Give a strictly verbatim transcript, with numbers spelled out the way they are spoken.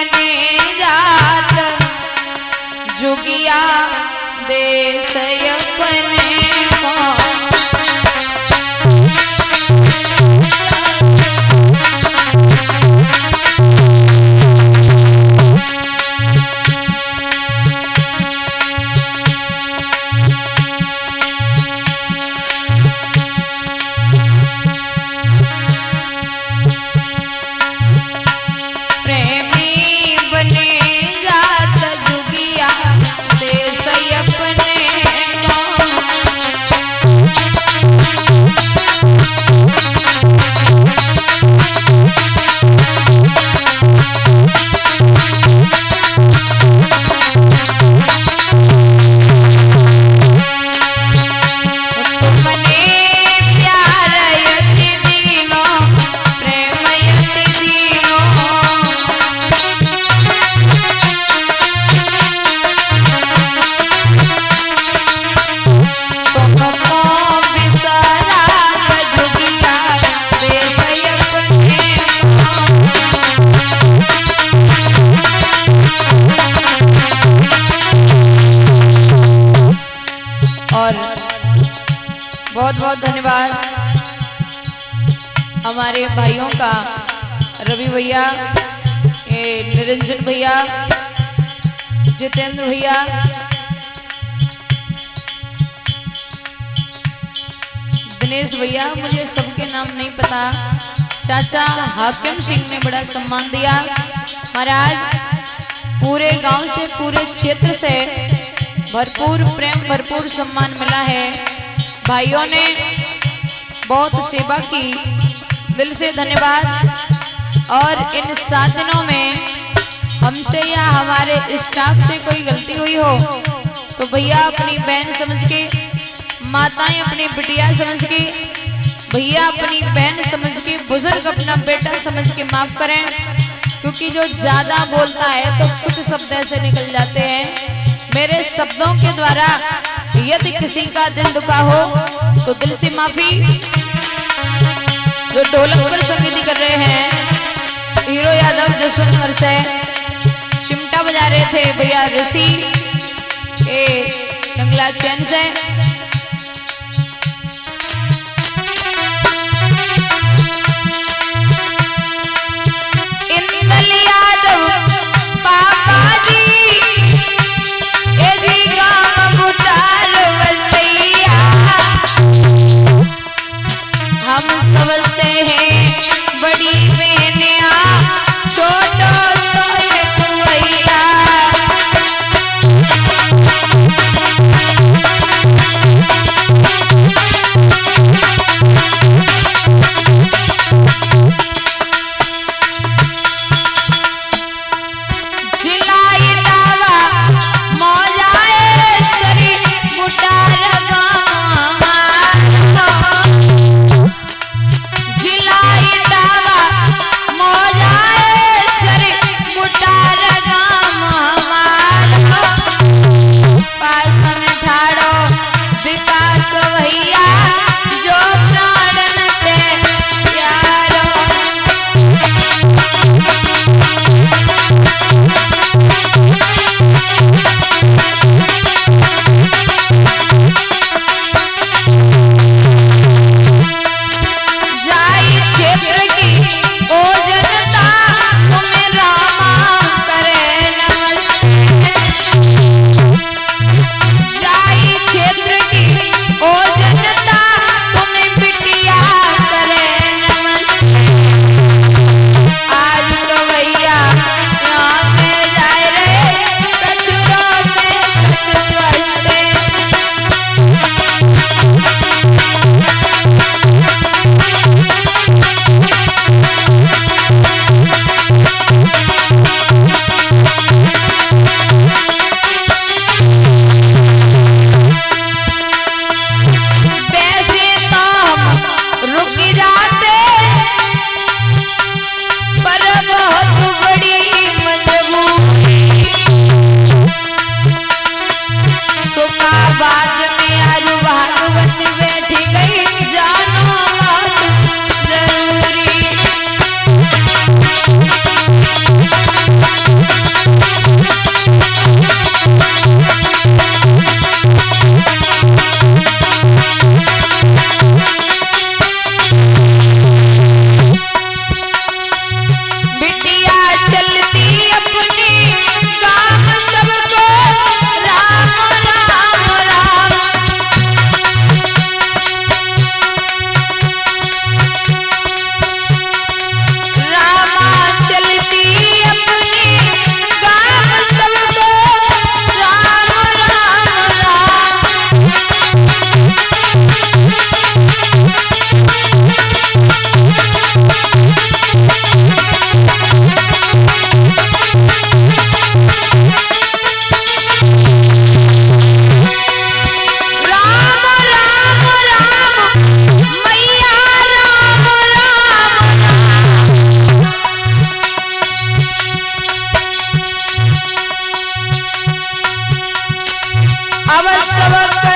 बने जात जुगिया देश अपने को। बहुत बहुत धन्यवाद हमारे भाइयों का, रवि भैया, निरंजन भैया, जितेंद्र भैया, दिनेश भैया, मुझे सबके नाम नहीं पता। चाचा हाकिम सिंह ने बड़ा सम्मान दिया। महाराज पूरे गांव से, पूरे क्षेत्र से भरपूर प्रेम, भरपूर सम्मान मिला है। भाइयों ने बहुत सेवा की, दिल से धन्यवाद। और इन सात दिनों में हमसे या हमारे स्टाफ से कोई गलती हुई हो तो भैया अपनी बहन समझ के, माताएं अपनी बिटिया समझ के, भैया अपनी बहन समझ के, बुजुर्ग अपना बेटा समझ के माफ करें। क्योंकि जो ज्यादा बोलता है तो कुछ शब्द ऐसे निकल जाते हैं। मेरे शब्दों के द्वारा यदि किसी का दिल दुखा हो तो दिल से माफी। जो ढोलक पर संगीत कर रहे हैं हीरो यादव जसवंतनगर से, चिमटा बजा रहे थे भैया ऋषि के नंगला चैन से। इंदल यादव पापा जी, ए जी गाम बुटार बसैया, हम सबसे हैं बड़ी बहनिया, छोटो सो कुवैया। जरूरी सबक